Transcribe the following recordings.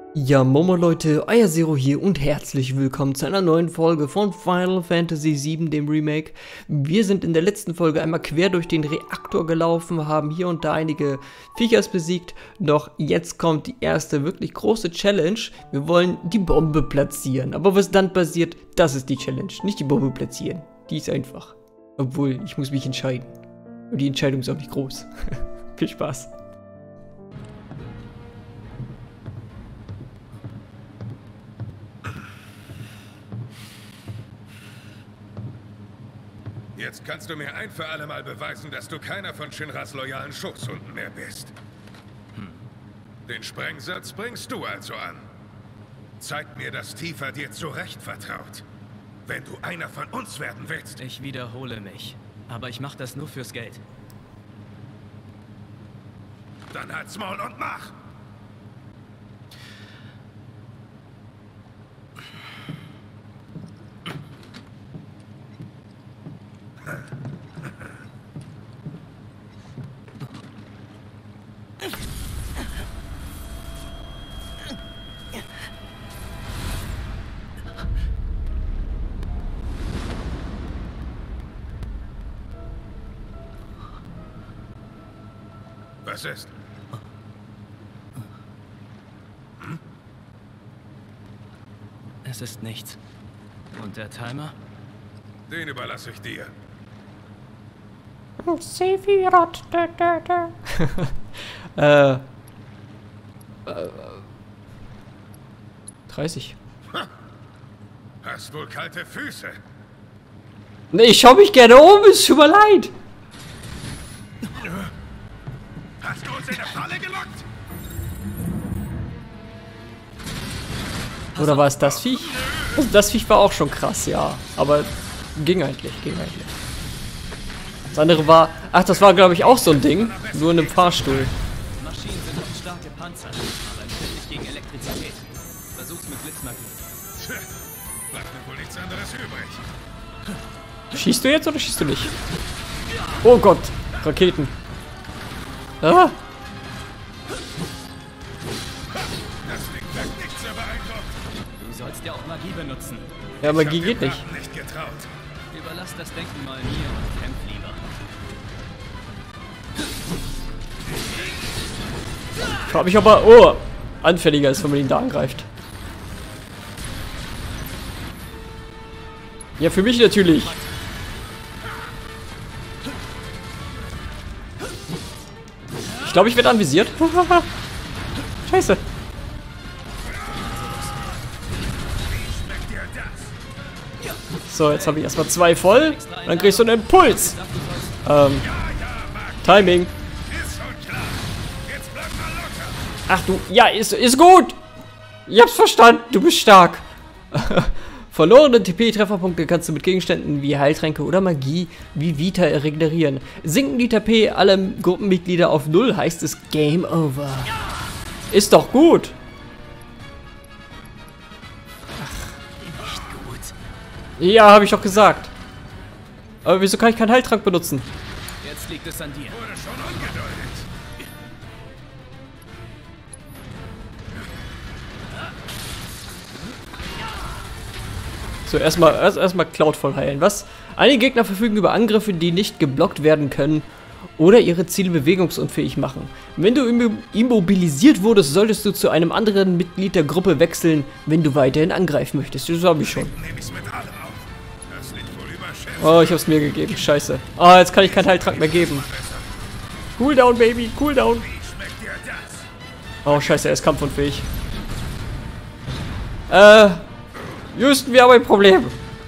Ja, Momo Leute, euer Zero hier und herzlich willkommen zu einer neuen Folge von Final Fantasy VII, dem Remake. Wir sind in der letzten Folge einmal quer durch den Reaktor gelaufen, haben hier und da einige Viechers besiegt, doch jetzt kommt die erste wirklich große Challenge. Wir wollen die Bombe platzieren, aber was dann passiert, das ist die Challenge, nicht die Bombe platzieren. Die ist einfach. Obwohl, ich muss mich entscheiden. Und die Entscheidung ist auch nicht groß. Viel Spaß. Jetzt kannst du mir ein für alle Mal beweisen, dass du keiner von Shinras loyalen Schoßhunden mehr bist. Den Sprengsatz bringst du also an. Zeig mir, dass Tifa dir zu Recht vertraut. Wenn du einer von uns werden willst. Ich wiederhole mich. Aber ich mach das nur fürs Geld. Dann halt's Maul und mach! Was ist? Es ist nichts. Und der Timer? Den überlasse ich dir. Sephiroth. 30. Hast wohl kalte Füße. Nee, ich schau mich gerne um, es tut mir leid. Hast du uns in der Falle gelockt? Oder war es das Viech? Also das Viech war auch schon krass, ja. Aber ging eigentlich, Das andere war... Ach, das war, glaube ich, auch so ein Ding. Nur in einem Fahrstuhl. Maschinen sind oft starke Panzer, aber empfindlich gegen Elektrizität. Versuch's mit Blitzmagie. Tja, bleibt mir wohl nichts anderes übrig. Schießt du jetzt oder schießt du nicht? Oh Gott, Raketen. Ah! Das Ding wirkt nicht sehr beeindruckt. Du sollst ja auch Magie benutzen. Ja, Magie Ich hab geht dem nicht. Braten nicht getraut. Überlass das Denken mal mir und kämpf lieber. Ich frage mich, ob er anfälliger ist, wenn man ihn da angreift. Ja, für mich natürlich. Ich glaube, ich werde anvisiert. Scheiße. So, jetzt habe ich erstmal 2 voll. Dann kriegst du einen Impuls. Timing. Ist schon klar. Jetzt bleib mal locker. Ach du, ja, ist gut. Ich hab's verstanden, du bist stark. Verlorene TP-Trefferpunkte kannst du mit Gegenständen wie Heiltränke oder Magie wie Vita regenerieren. Sinken die TP aller Gruppenmitglieder auf 0, heißt es Game Over. Ist doch gut. Nicht gut. Ja, habe ich doch gesagt. Aber wieso kann ich keinen Heiltrank benutzen? Jetzt liegt es an dir. Wurde schon angedeutet. So, erstmal Cloud voll heilen. Was? Einige Gegner verfügen über Angriffe, die nicht geblockt werden können oder ihre Ziele bewegungsunfähig machen. Wenn du immobilisiert wurdest, solltest du zu einem anderen Mitglied der Gruppe wechseln, wenn du weiterhin angreifen möchtest. Das habe ich schon. Nehm ich's mit allem auf. Das liegt wohl über Chef. Oh, ich hab's mir gegeben. Scheiße. Oh, jetzt kann ich keinen Heiltrank mehr geben. Cooldown, Baby. Cooldown. Wie schmeckt dir das? Oh, scheiße, er ist kampfunfähig. Houston, wir haben ein Problem.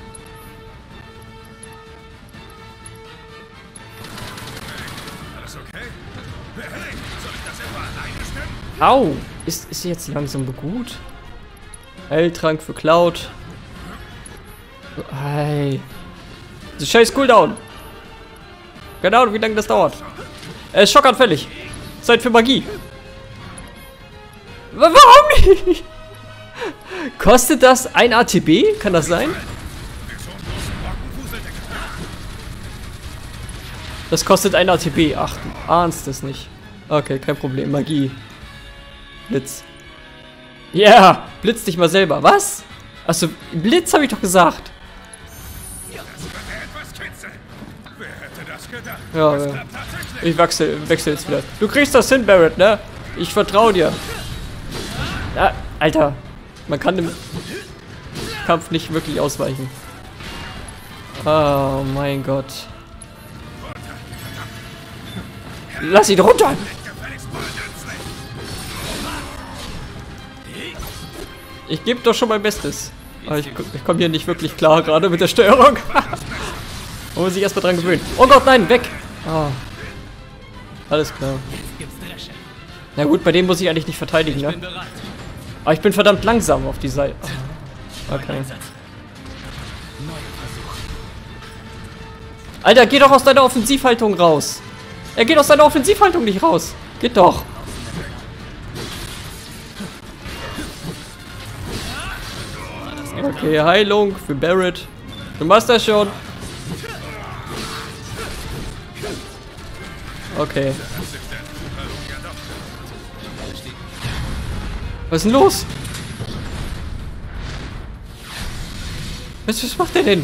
Alles okay? Hey, soll ich das etwa alleine stimmen? Au. Ist sie jetzt langsam gut? Heiltrank für Cloud. Hey. Das scheiß Cooldown. Genau, wie lange das dauert. Er ist schockanfällig. Zeit für Magie. Warum nicht? Kostet das ein ATB? Kann das sein? Das kostet ein ATB. Ach, du ahnst es nicht. Okay, kein Problem. Magie. Blitz. Ja, yeah, blitz dich mal selber. Was? Achso, Blitz habe ich doch gesagt. Wer hätte das gedacht? Ja, Das ja. klappt tatsächlich. Ich wechsel jetzt wieder. Du kriegst das hin, Barret, ne? Ich vertraue dir. Ja, Alter. Man kann im Kampf nicht wirklich ausweichen. Oh mein Gott. Lass ihn runter! Ich gebe doch schon mein Bestes. Aber ich komme hier nicht wirklich klar gerade mit der Steuerung. Man muss sich erstmal dran gewöhnen. Oh Gott, nein, weg! Oh. Alles klar. Na gut, bei dem muss ich eigentlich nicht verteidigen, ne? Aber ich bin verdammt langsam auf die Seite. Oh. Okay. Alter, geh doch aus deiner Offensivhaltung raus. Er geht aus seiner Offensivhaltung nicht raus. Geht doch. Okay, Heilung für Barret. Du machst das schon. Okay. Was ist denn los? Was macht der denn?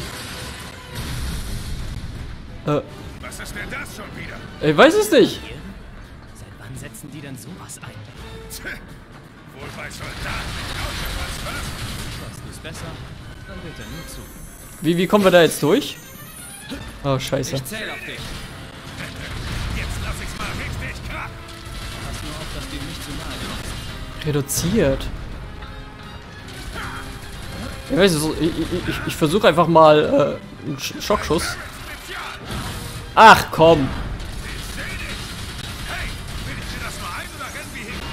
Was ist denn das schon wieder? Ich weiß es nicht. Seit wann setzen die denn sowas ein? Wohl bei Soldaten nicht aufgepasst, was? Weißt du es besser? Dann bitte nur zu. Wie kommen wir da jetzt durch? Oh, scheiße. Ich zähl auf dich. Jetzt lass ich's mal richtig krachen. Pass nur auf, dass du ihm nicht zu nahe kommst. Reduziert. Ich weiß nicht, ich versuche einfach mal einen Schockschuss. Ach komm. Hey, will ich dir das mal ein oder renn wie hin?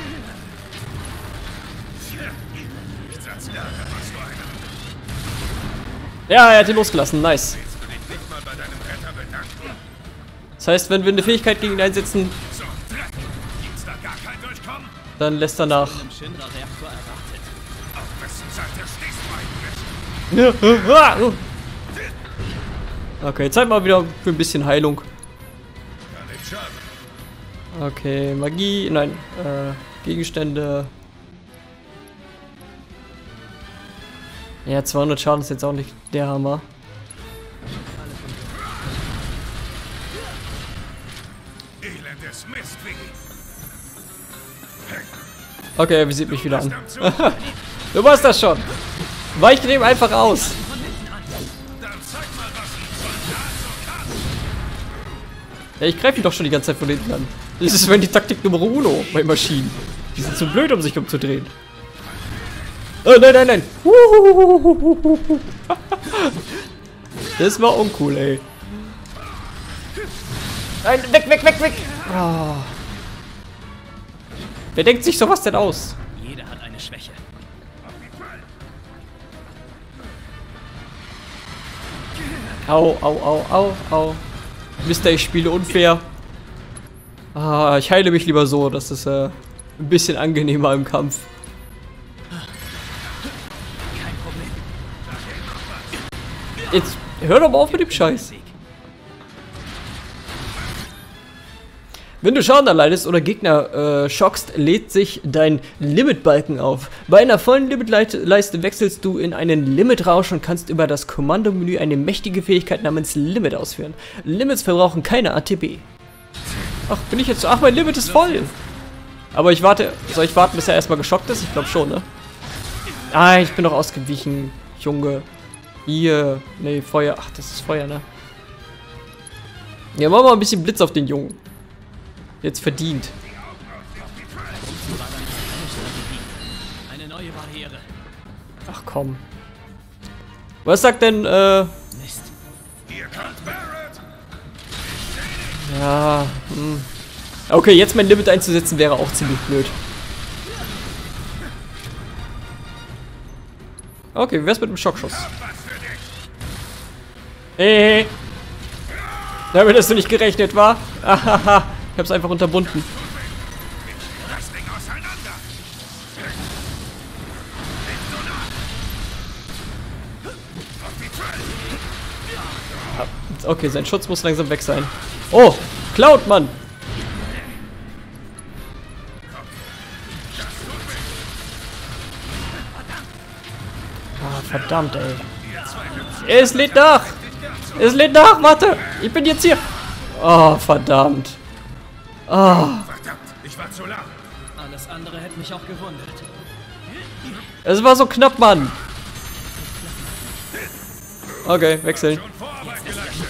Nichts als Ärger, machst du einen. Ja, er hat ihn losgelassen. Nice. Willst du dich nicht mal bei deinem Retter bedanken? Das heißt, wenn wir eine Fähigkeit gegen ihn einsetzen, So ein Dreck. Gibt's da gar kein Durchkommen? dann lässt er nach. Im Shinra-Reaktor erwartet. Auf wessen Seite stehst du eigentlich? Okay, Zeit mal wieder für ein bisschen Heilung. Kann nicht schaden. Okay, Magie, nein, Gegenstände. Ja, 200 Schaden ist jetzt auch nicht der Hammer. Elendes Mistvieh. Okay, er visiert mich wieder an. Du machst das schon. Weich dem einfach aus. Dann zeig mal, was ein Soldat so kann. Ja, ich greife ihn doch schon die ganze Zeit von hinten an. Das ist wenn die Taktik Nummer 1 bei Maschinen. Die sind zu blöd, um sich umzudrehen. Oh, nein, nein, nein. Das war uncool, ey. Nein, weg, weg, weg, weg. Oh. Wer denkt sich sowas denn aus? Jeder hat eine Schwäche. Au, au, au, au, au. Mister, ich spiele unfair. Ah, ich heile mich lieber so. Das ist ein bisschen angenehmer im Kampf. Kein Problem. Jetzt hör doch mal auf mit dem Scheiß. Wenn du Schaden erleidest oder Gegner schockst, lädt sich dein Limitbalken auf. Bei einer vollen Limitleiste wechselst du in einen Limitrausch und kannst über das Kommandomenü eine mächtige Fähigkeit namens Limit ausführen. Limits verbrauchen keine ATB. Ach, bin ich jetzt so? Ach, mein Limit ist voll. Aber ich warte. Soll ich warten, bis er erstmal geschockt ist? Ich glaube schon, ne? Ah, ich bin doch ausgewichen, Junge. Hier. Nee, Feuer. Ach, das ist Feuer, ne? Ja, machen wir mal ein bisschen Blitz auf den Jungen. Jetzt verdient. Eine neue Barriere. Ach komm. Was sagt denn, Mist. Hier kommt Barret. ja, okay, jetzt mein Limit einzusetzen wäre auch ziemlich blöd. Okay, wie wär's mit dem Schockschuss? Was für dich? Hey. Damit hast du nicht gerechnet, wa? Ahaha. Ich hab's einfach unterbunden. Das Ding auseinander. Nicht so nah. Auf die 12. Okay, sein Schutz muss langsam weg sein. Oh, Cloud, Mann. Ah, verdammt, ey. Es lädt nach! Es lädt nach, warte! Ich bin jetzt hier! Oh, verdammt. Oh. Verdammt, ich war zu laut. Alles andere hätte mich auch gewundert. Es war so knapp, Mann. Okay, wechseln. Schon Vorarbeit geleistet.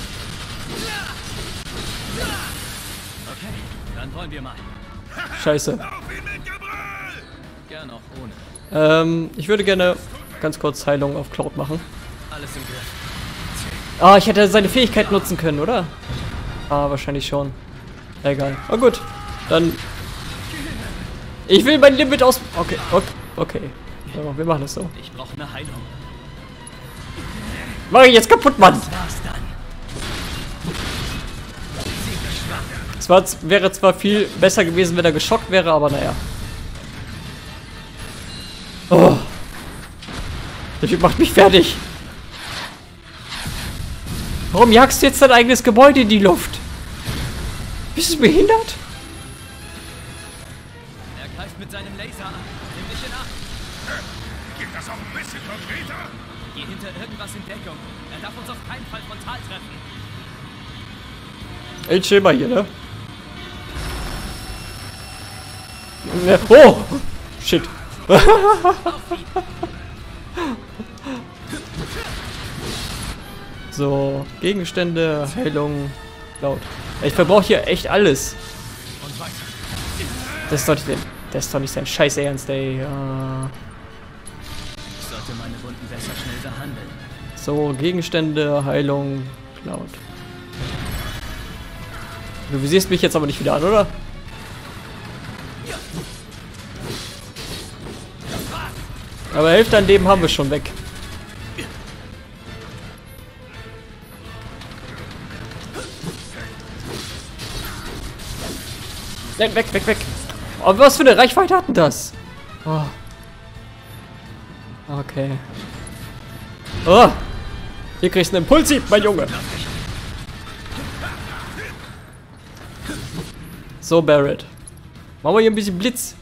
Okay, dann wollen wir mal. Scheiße. Auf ihn mit Gebrüll! Gern auch ohne. Ich würde gerne ganz kurz Heilung auf Cloud machen. Alles im Griff. Ah, ich hätte seine Fähigkeit nutzen können, oder? Ah, wahrscheinlich schon. Egal. Oh gut. Dann... Ich will mein Limit aus... Okay, okay. So, wir machen das so. Ich brauche eine Heilung. Mach ich jetzt kaputt, Mann! Was dann? Wäre zwar viel besser gewesen, wenn er geschockt wäre, aber naja. Oh. Der Typ macht mich fertig. Warum jagst du jetzt dein eigenes Gebäude in die Luft? Bist du behindert? Er greift mit seinem Laser an. Nimm dich in Acht. Geht das auch ein bisschen konkreter? Geh hinter irgendwas in Deckung. Er darf uns auf keinen Fall frontal treffen. Ey, chill mal hier, ne? Oh! Shit. So, Gegenstände, Heilung, laut. Ich verbrauche hier echt alles. Und weiter. Das ist doch nicht sein Scheiß Ernst, ey. Ich sollte meine Wunden besser schnell behandeln. So, Gegenstände, Heilung, Cloud. Du visierst mich jetzt aber nicht wieder an, oder? Aber Hälfte an Leben haben wir schon weg. Nein, weg, weg, weg. Oh, was für eine Reichweite hat denn das? Oh. Okay. Oh. Hier kriegst du einen Impulsiv, mein Junge. So, Barret. Machen wir hier ein bisschen Blitz.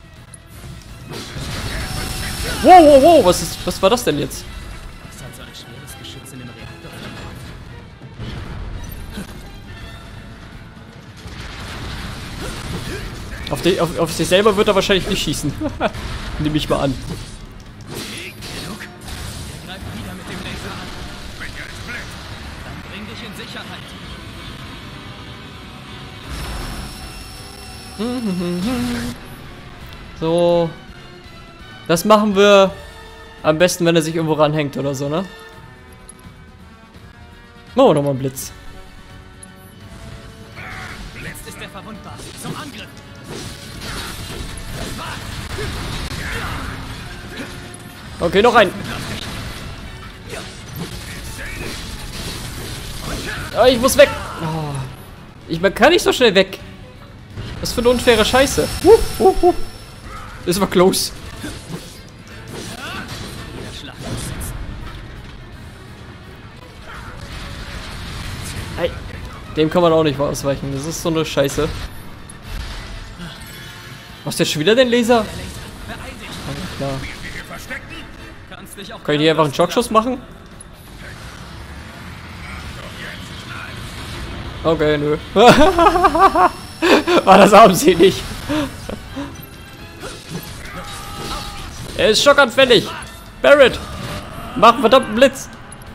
Wow, wow, wow. Was war das denn jetzt? Was hat so ein schweres Geschütz in dem Reaktor? Auf sich selber wird er wahrscheinlich nicht schießen. Nehme ich mal an. Genug. Er greift wieder mit dem Laser an. Finger ist blind. Dann bring dich in Sicherheit. So. Das machen wir am besten, wenn er sich irgendwo ranhängt oder so, ne? Machen wir nochmal einen Blitz. Jetzt ist er verwundbar. Zum Angriff. Okay, noch ein. Oh, ich muss weg. Oh. Man kann nicht so schnell weg. Was für eine unfaire Scheiße. Das war close. Der Schlag muss sitzen. Hey, dem kann man auch nicht ausweichen. Das ist so eine Scheiße. Machst du jetzt schon wieder den Laser? Der Laser. Beeil dich. Alles klar. Wir hier verstecken? Kannst dich auch Kann ich hier einfach einen Schockschuss machen? Okay, nö. War das armselig. Er ist schockanfällig. Barret, mach einen verdammten Blitz.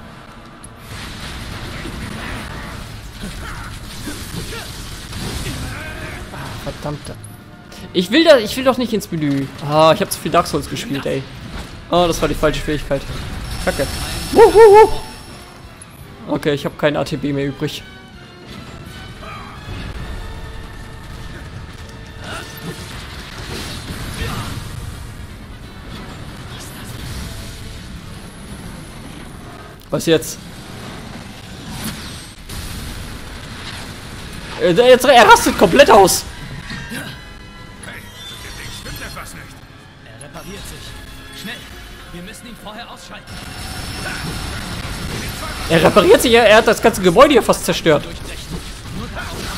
Ah, verdammte. Ich will doch nicht ins Menü. Ah, ich habe zu viel Dark Souls gespielt, ey. Oh, das war die falsche Fähigkeit. Kacke. Okay, ich habe kein ATB mehr übrig. Was jetzt? Er rastet komplett aus. Hey, mit dem Ding stimmt etwas nicht. Er repariert sich. Schnell. Wir müssen ihn vorher ausschalten. Er repariert sich, er hat das ganze Gebäude hier fast zerstört. Durchbrechen. Nur der Augen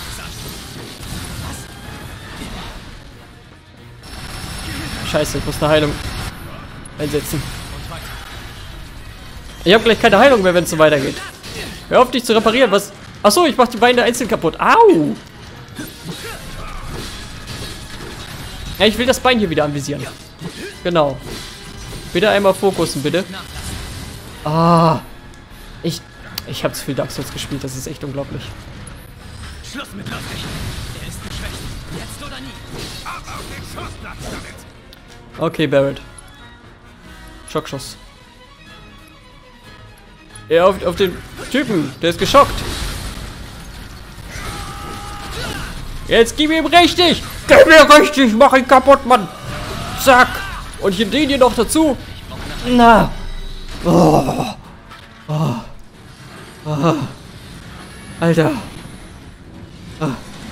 Scheiße, ich muss eine Heilung einsetzen. und weiter. Ich habe gleich keine Heilung mehr, wenn es so weitergeht. Hör auf, dich zu reparieren. Was? Achso, ich mach die Beine einzeln kaputt. Au! Ja, ich will das Bein hier wieder anvisieren. Genau. Bitte einmal fokussen, bitte. Ah. Ich habe zu viel Dark Souls gespielt. Das ist echt unglaublich. Schluss mit Lustig. Er ist geschwächt. Jetzt oder nie. Ab auf den Schussplatz damit! Okay, Barret. Schockschuss. Ja, auf den Typen. Der ist geschockt. Jetzt gib ihm richtig. Gib mir richtig. Mach ihn kaputt, Mann. Zack. Und ich den hier noch dazu. Na. Oh. Oh. Oh. Alter. Oh.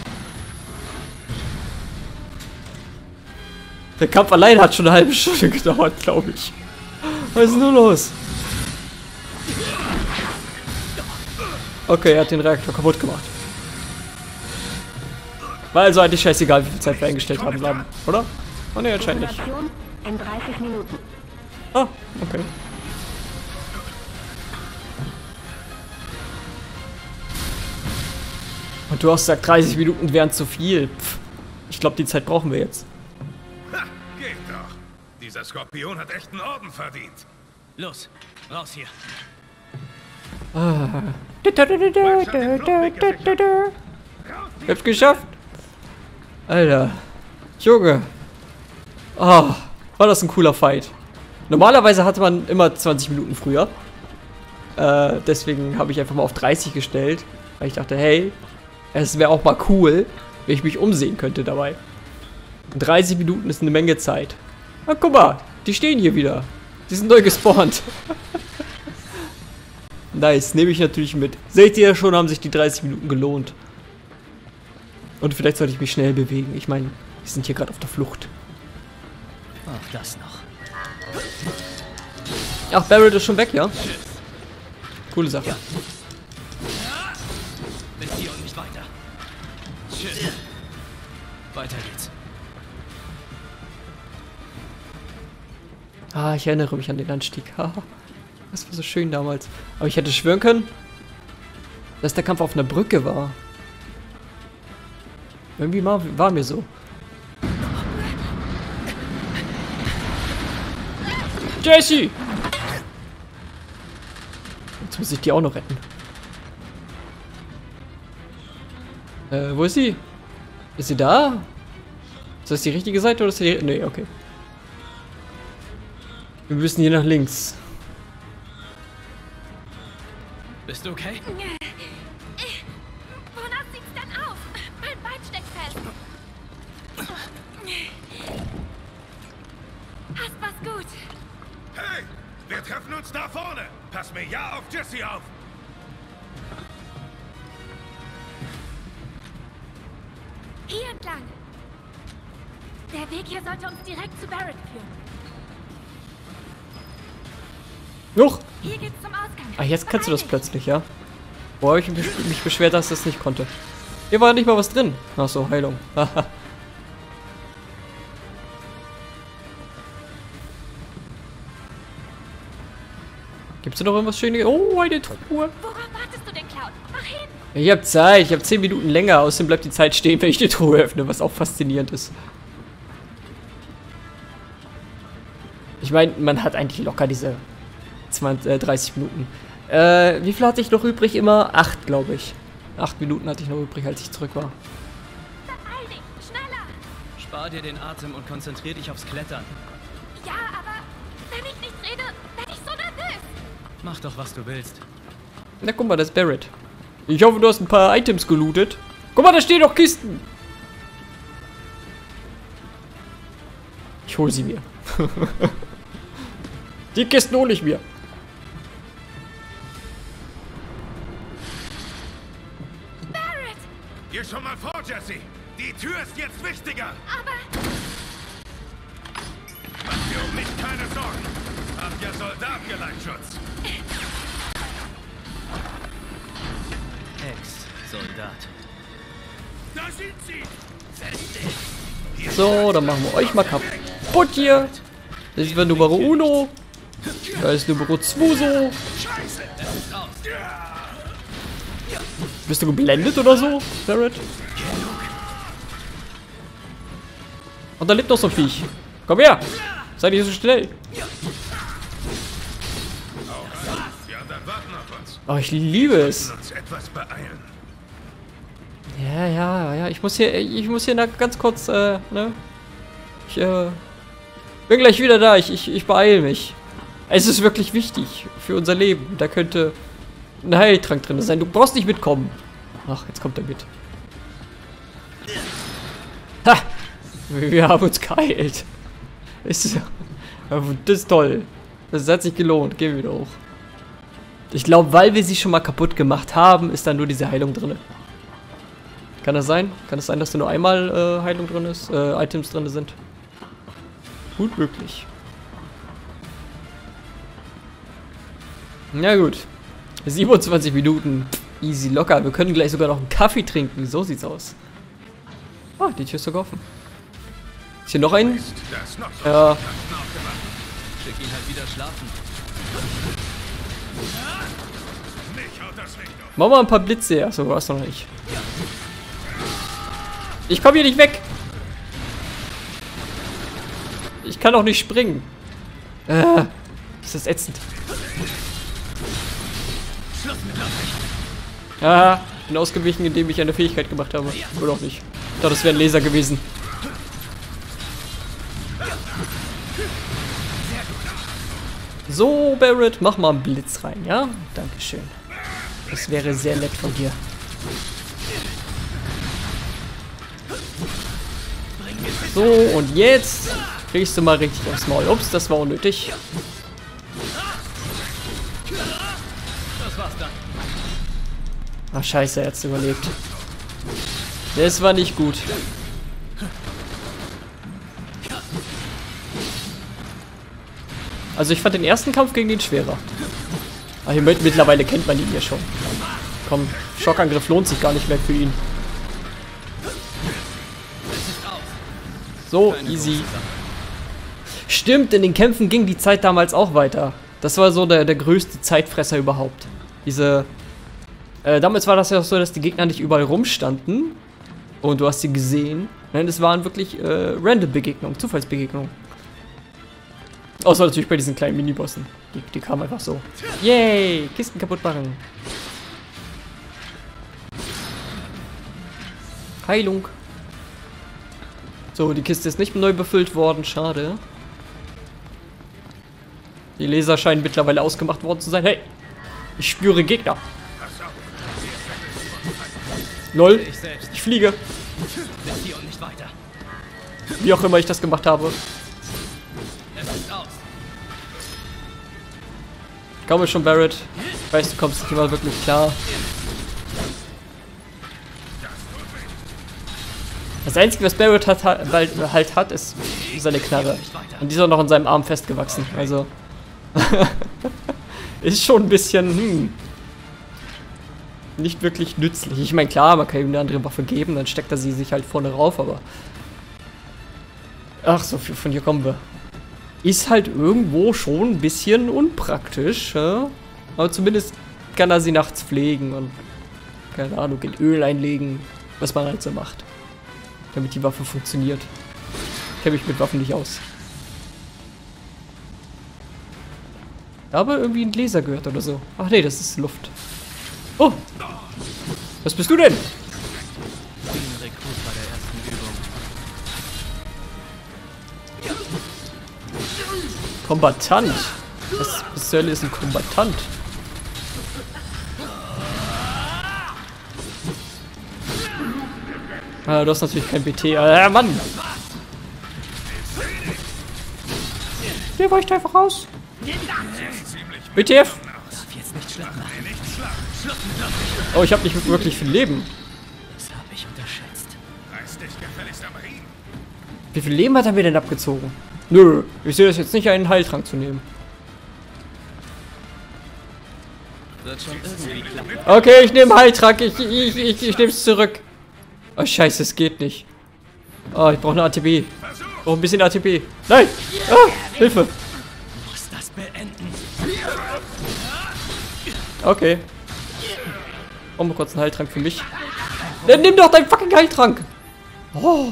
Der Kampf allein hat schon eine halbe Stunde gedauert, glaube ich. Was ist nur los? Okay, er hat den Reaktor kaputt gemacht. War also eigentlich scheißegal, wie viel Zeit wir eingestellt haben, oder? Oh ne, anscheinend nicht. In 30 Minuten. Ah, okay. Und du hast gesagt, 30 Minuten wären zu viel. Pff, ich glaube, die Zeit brauchen wir jetzt. Ha, geht doch. Dieser Skorpion hat echt einen Orden verdient. Los, raus hier. Ich hab's geschafft. Alter. Junge. Ah, war das ein cooler Fight. Normalerweise hatte man immer 20 Minuten früher. Deswegen habe ich einfach mal auf 30 gestellt. Weil ich dachte, hey, es wäre auch mal cool, wenn ich mich umsehen könnte dabei. Und 30 Minuten ist eine Menge Zeit. Na, guck mal, die stehen hier wieder. Die sind neu gespawnt. Nice, nehme ich natürlich mit. Seht ihr ja schon, haben sich die 30 Minuten gelohnt. Und vielleicht sollte ich mich schnell bewegen. Ich meine, wir sind hier gerade auf der Flucht. Ach, das noch. Ach, Barret ist schon weg, ja? Coole Sache. Mit dir und nicht weiter. Schön. Weiter geht's. Ah, ich erinnere mich an den Anstieg. Das war so schön damals. Aber ich hätte schwören können, dass der Kampf auf einer Brücke war. Irgendwie war mir so. Jessie! Jetzt muss ich die auch noch retten. Wo ist sie? Ist sie da? Ist das die richtige Seite oder ist die... Nee, okay. Wir müssen hier nach links. Bist du okay? Wonach sieht's denn aus? Mein Bein steckt fest. Hast was gut. Hey, wir treffen uns da vorne. Pass mir ja auf Jessie auf. Hier entlang. Der Weg hier sollte uns direkt zu Barret führen. Noch? Hier geht's zum Ausgang. Ah, jetzt kannst du das plötzlich, ja? Wo habe ich mich beschwert, dass das nicht konnte? Hier war nicht mal was drin. Ach so, Heilung. Gibt's da noch irgendwas Schönes? Oh, eine Truhe. Worauf wartest du denn, Cloud? Mach hin! Ich hab Zeit. Ich habe 10 Minuten länger. Außerdem bleibt die Zeit stehen, wenn ich die Truhe öffne, was auch faszinierend ist. Ich meine, man hat eigentlich locker diese 30 Minuten. Wie viel hatte ich noch übrig? Immer 8, glaube ich. 8 Minuten hatte ich noch übrig, als ich zurück war. Beeil dich! Schneller! Spar dir den Atem und konzentrier dich aufs Klettern. Ja, aber wenn ich nicht rede, werde ich so nervös. Mach doch, was du willst. Na, guck mal, das ist Barret. Ich hoffe, du hast ein paar Items gelootet. Guck mal, da stehen doch Kisten. Ich hole sie mir. Die Kisten hole ich mir. Barret! Geh schon mal vor, Jessie. Die Tür ist jetzt wichtiger. Aber Mach dir um mich keine Sorgen. Habt ja Soldatgeleitschutz. Ex-Soldat. Da sind sie. So, dann machen wir euch mal kaputt hier. Das ist Nummer Uno. Da ist Nummer 2 so. Bist du geblendet oder so, Barret? Und da lebt noch so ein Viech. Komm her! Sei nicht so schnell. Die anderen warten auf uns. Oh, ich liebe es. Uns etwas beeilen. Ja. Ich muss hier ganz kurz, ne? Ich, bin gleich wieder da. Ich beeile mich. Es ist wirklich wichtig für unser Leben. Da könnte ein Heiltrank drin sein. Du brauchst nicht mitkommen. Ach, jetzt kommt er mit. Ha! Wir haben uns geheilt. Das ist toll. Das hat sich gelohnt. Gehen wir wieder hoch. Ich glaube, weil wir sie schon mal kaputt gemacht haben, ist da nur diese Heilung drin. Kann das sein? Kann es sein, dass da nur einmal Heilung drin ist? Items drin sind? Gut möglich. Na gut. 27 Minuten. Easy locker. Wir können gleich sogar noch einen Kaffee trinken. So sieht's aus. Ah, die Tür ist sogar offen. Ist hier noch ein? Da ist noch so. Ja. Schick ihn halt wieder schlafen. Mich haut das Licht auf. Mach mal ein paar Blitze. Achso, war's noch nicht. Ich komme hier nicht weg. Ich kann auch nicht springen. Ist das ätzend. Ah, ich bin ausgewichen, indem ich eine Fähigkeit gemacht habe. Oder auch nicht. Ich dachte, das wäre ein Laser gewesen. So, Barret, mach mal einen Blitz rein, ja? Dankeschön. Das wäre sehr nett von dir. So, und jetzt kriegst du mal richtig aufs Maul. Ups, das war unnötig. Das war's dann. Ach, scheiße, er hat's überlebt. Das war nicht gut. Also ich fand den ersten Kampf gegen den schwerer. Aber hier mittlerweile kennt man ihn ja schon. Komm, Schockangriff lohnt sich gar nicht mehr für ihn. So, easy. Stimmt, in den Kämpfen ging die Zeit damals auch weiter. Das war so der größte Zeitfresser überhaupt. Damals war das ja auch so, dass die Gegner nicht überall rumstanden. Und du hast sie gesehen. Nein, es waren wirklich Random-Begegnungen, Zufallsbegegnungen. Außer natürlich bei diesen kleinen Minibossen. Die kamen einfach so. Yay! Kisten kaputt machen. Heilung. So, die Kiste ist nicht neu befüllt worden. Schade. Die Laser scheinen mittlerweile ausgemacht worden zu sein. Hey! Ich spüre Gegner. Lol. Ich fliege. Bis hier und nicht weiter. Wie auch immer ich das gemacht habe. Es ist aus. Komm schon, Barret. Ich weiß, du kommst nicht immer wirklich klar. Das Einzige, was Barret halt hat, ist seine Knarre. Und die ist auch noch in seinem Arm festgewachsen. Also. Ist schon ein bisschen, nicht wirklich nützlich. Ich meine, klar, man kann ihm eine andere Waffe geben, dann steckt er sie sich halt vorne rauf, aber. Ach, so viel von hier kommen wir. Ist halt irgendwo schon ein bisschen unpraktisch, ja? Aber zumindest kann er sie nachts pflegen und, keine Ahnung, in Öl einlegen, was man halt so macht. Damit die Waffe funktioniert. Ich kenne mich mit Waffen nicht aus. Aber irgendwie ein Laser gehört oder so. Ach nee, das ist Luft. Oh! Was bist du denn? Ich bin ein Rekrut bei der ersten Übung. Kombattant. Was zur Hölle ist ein Kombattant? Ah, du hast natürlich kein BT. Mann! Der weicht einfach raus. BTF! Darf jetzt nicht schlapp machen. Oh, ich habe nicht wirklich viel Leben. Das habe ich unterschätzt. Reiß dich gefälligst am Riemen. Wie viel Leben hat er mir denn abgezogen? Nö, ich sehe das jetzt nicht, einen Heiltrank zu nehmen. Wird schon irgendwie klappen. Okay, ich nehme Heiltrank. Ich nehme es zurück. Oh, scheiße, es geht nicht. Oh, ich brauche eine ATB. Ich brauche ein bisschen ATB. Nein! Ah, Hilfe! Muss das beenden. Okay. Oh, mal kurz einen Heiltrank für mich. Nimm doch deinen fucking Heiltrank! Oh.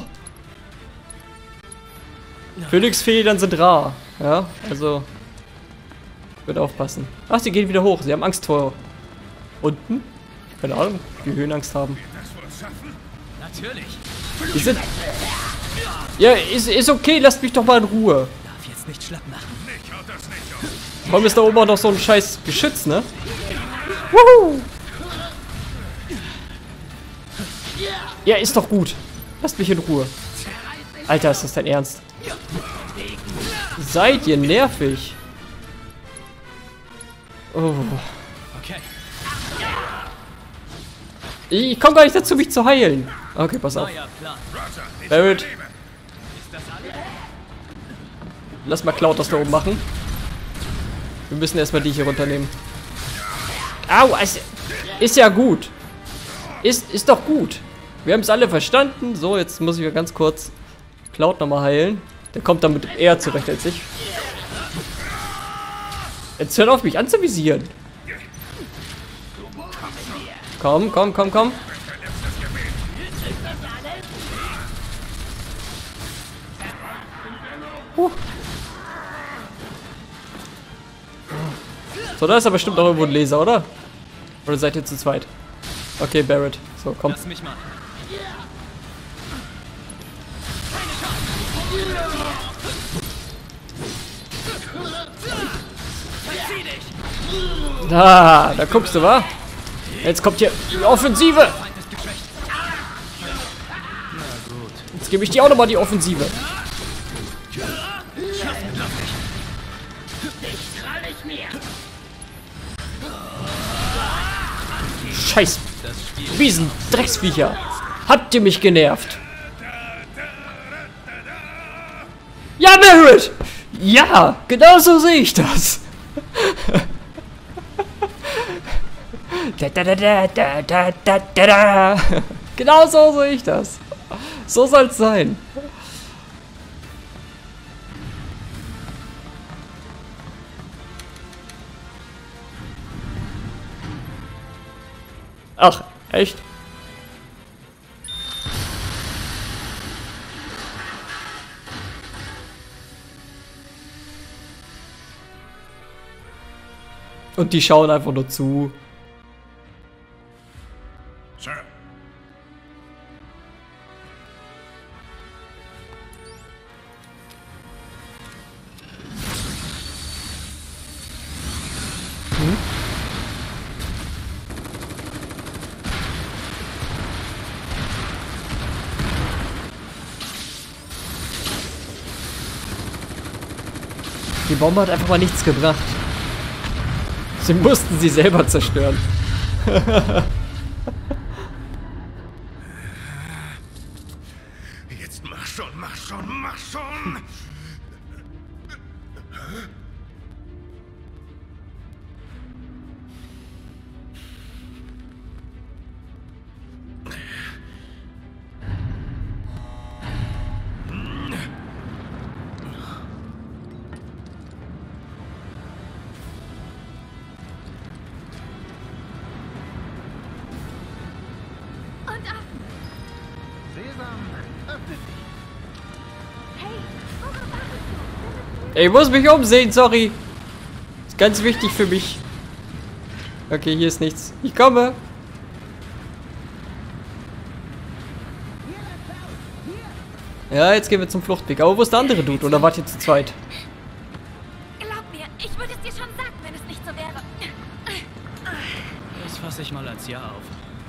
Phönixfedern sind rar. Ja, also... Wird aufpassen. Ach, sie gehen wieder hoch. Sie haben Angst vor... Unten? Keine Ahnung, die Höhenangst haben. Natürlich. Die sind... Ja, ist okay, lasst mich doch mal in Ruhe. Darf jetzt nicht schlapp machen. Warum ist da oben auch noch so ein scheiß Geschütz, ne? Wuhu! Ja, ist doch gut. Lasst mich in Ruhe. Alter, ist das dein Ernst? Seid ihr nervig? Oh. Okay. Ich komme gar nicht dazu, mich zu heilen. Okay, pass auf. Neuer Plan. Barret, Ist das alles? lass mal Cloud das da oben machen. Wir müssen erstmal die hier runternehmen. Au, ist ja gut. Ist doch gut. Wir haben es alle verstanden. So, jetzt muss ich ja ganz kurz Cloud nochmal heilen. Der kommt damit eher zurecht als ich. Jetzt hört auf, mich anzuvisieren. Komm, komm, komm, komm. So, da ist aber bestimmt auch irgendwo ein Laser, oder? Oder seid ihr zu zweit? Okay, Barret. So, komm. Lass mich mal. Da guckst du, wa? Jetzt kommt hier die Offensive. Jetzt gebe ich dir auch nochmal die Offensive. Scheiß Wiesen, Drecksviecher. Habt ihr mich genervt? Ja, Barret! Ja, genau so sehe ich das. Genau so sehe ich das. So soll es sein. Ach, echt? Und die schauen einfach nur zu. Sir. Die Bombe hat einfach mal nichts gebracht. Sie mussten sie selber zerstören. Jetzt mach schon, mach schon, mach schon! Und ab. Sesam, öffne dich. Hey, worauf wartest du? Ich muss mich umsehen, sorry. Ist ganz wichtig für mich. Okay, hier ist nichts. Ich komme. Ja, jetzt gehen wir zum Fluchtweg. Aber wo ist der andere Dude? Oder wart ihr zu zweit? Glaub mir, ich würde es dir schon sagen, wenn es nicht so wäre. Das fasse ich mal als Ja auf.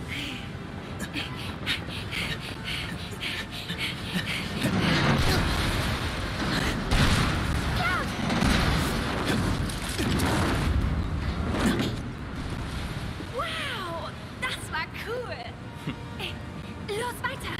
Wow, das war cool. Los, weiter.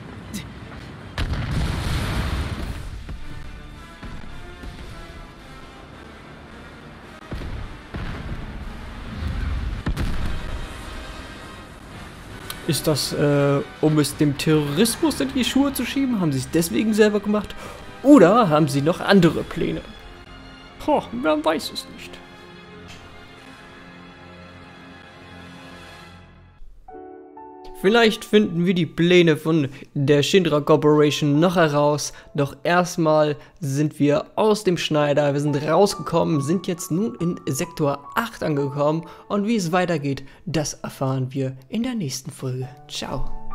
Ist das, um es dem Terrorismus in die Schuhe zu schieben? Haben sie es deswegen selber gemacht? Oder haben sie noch andere Pläne? Wer weiß es nicht. Vielleicht finden wir die Pläne von der Shinra Corporation noch heraus, doch erstmal sind wir aus dem Schneider, wir sind rausgekommen, sind jetzt nun in Sektor 8 angekommen und wie es weitergeht, das erfahren wir in der nächsten Folge. Ciao.